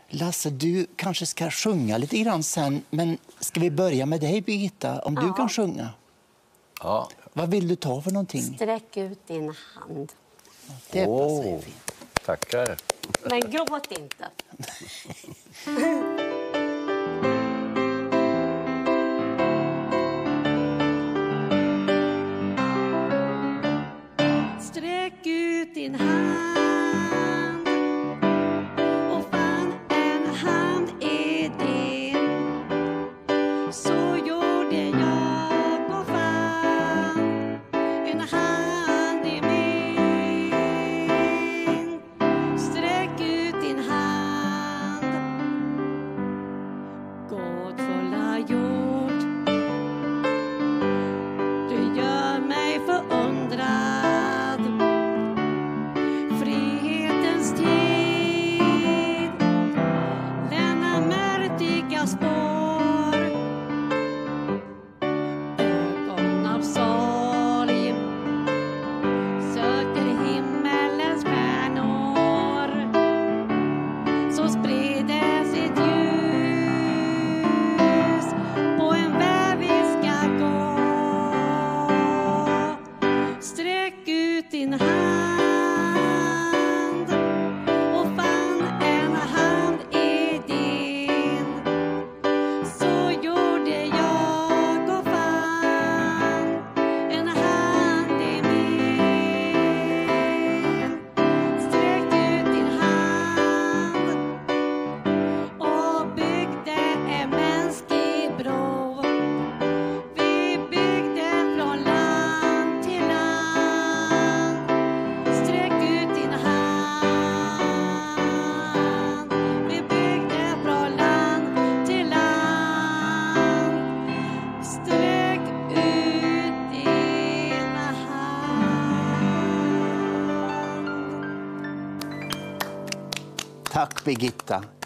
Lasse, du kanske ska sjunga lite grann sen, men ska vi börja med dig, Birgitta, om du kan sjunga? Ja. Vad vill du ta för någonting? Sträck ut din hand. Det passar ju fint. Tackar. Men gråt inte. Sträck ut din hand och fann en hand i din. Så gjorde jag och fann en hand i min. Sträck ut din hand, gåtfulla jord. Du gör mig förundrad. Frihetens tid lämnar märkliga spår. Ögon av sorg söker himmelens stjärnor. Så sprider sitt ljus på en väg vi ska gå. Sträck ut din hand och fann en hand i din. Så gjorde jag och fann en hand i min. Sträck ut din hand och byggde en mänsklig bro. Vi byggde från land till land. Sträck ut din hand. Vi byggde från land till land. Sträck ut din hand. Tack, Birgitta.